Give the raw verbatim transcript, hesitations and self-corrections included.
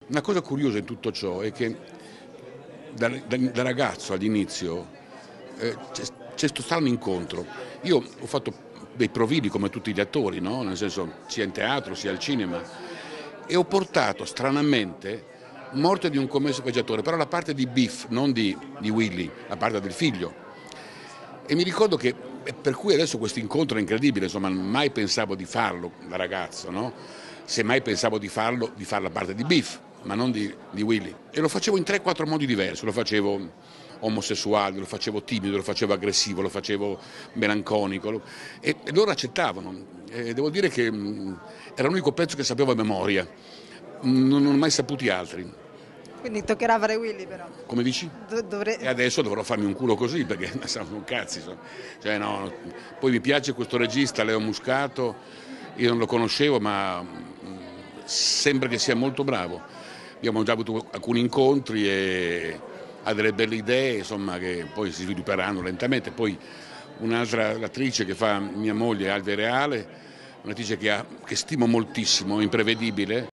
Una cosa curiosa in tutto ciò è che da, da- da ragazzo all'inizio eh, c'è c'è stato strano incontro. Io ho fatto dei provini come tutti gli attori, no? Nel senso sia in teatro sia al cinema, e ho portato stranamente Morte di un commesso viaggiatore, però la parte di Biff, non di, di Willy, la parte del figlio. E mi ricordo che, per cui adesso questo incontro è incredibile, insomma, mai pensavo di farlo da ragazzo, no? Semmai pensavo di farlo, di fare la parte di Biff, ma non di, di Willy. E lo facevo in tre quattro modi diversi, lo facevo omosessuale, lo facevo timido, lo facevo aggressivo, lo facevo melanconico, lo- e, e loro accettavano. E devo dire che mh, era l'unico pezzo che sapevo a memoria, non, non ho mai saputi altri. Quindi toccherà fare Willy però. Come dici? Do- dovre- E adesso dovrò farmi un culo così perché sono cazzi. Sono. Cioè, no. Poi mi piace questo regista, Leo Muscato, io non lo conoscevo ma mm, sembra che sia molto bravo. Abbiamo già avuto alcuni incontri e ha delle belle idee, insomma, che poi si svilupperanno lentamente. Poi un'altra attrice che fa mia moglie, Alve Reale, un'attrice che, ha- che stimo moltissimo, imprevedibile,